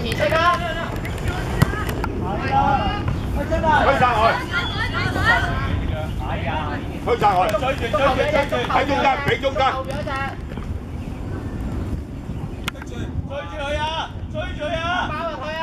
前出啦！ 推上去，推上去，喺中間，俾中間。 追住佢啊！追住佢啊！包入去啊！